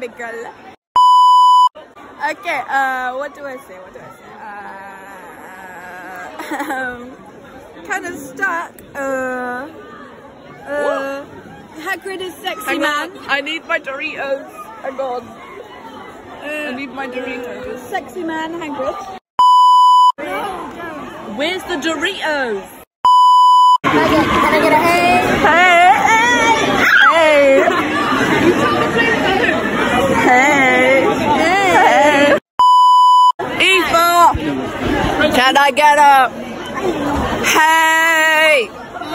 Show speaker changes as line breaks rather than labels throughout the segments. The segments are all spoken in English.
girl. Okay, what do I say? Kind of stuck. Hagrid is sexy man.
I need my Doritos. Hang on. I need my Doritos.
Sexy man, Hagrid.
Where's the Doritos?
Can I get a hey? Hey!
Eva! Can I get a hey?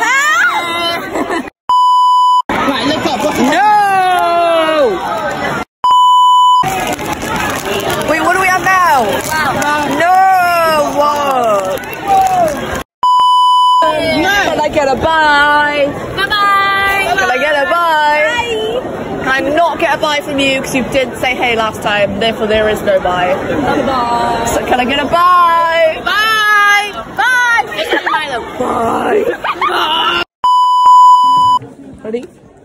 Right, look up.
No! Wait, what do we have now? No! What?
No!
Can I get a bye?
Bye-bye!
Can I get a bye? Can I not get a bye from you because you did say hey last time, therefore there is no bye.
Bye-bye!
So can I get a bye?
Bye! Bye!
Bye! Ready?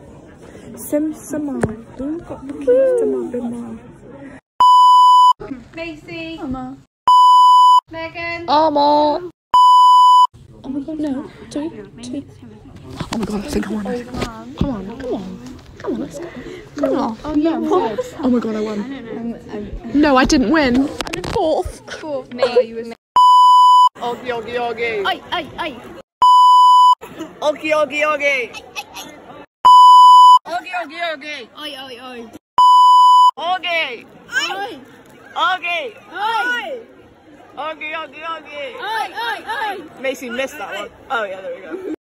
Macy.
Mama.
Megan.
Alma. Oh my god, no. Two. Oh my god, I think I won. Come on, let's go. Come on.
Oh no,
Oh my god, I won. No, I didn't win. I did fourth.
Me.
Oggy, oggy, oggy.
Oi.
Oggy, oggy, oggy. Oggy, oggy, oggy.
Oi.
Oggy.
Oi.
Oggy.
Oi.
Oggy, oggy, oggy.
Oi.
Macy missed that one. Oh yeah, there we go.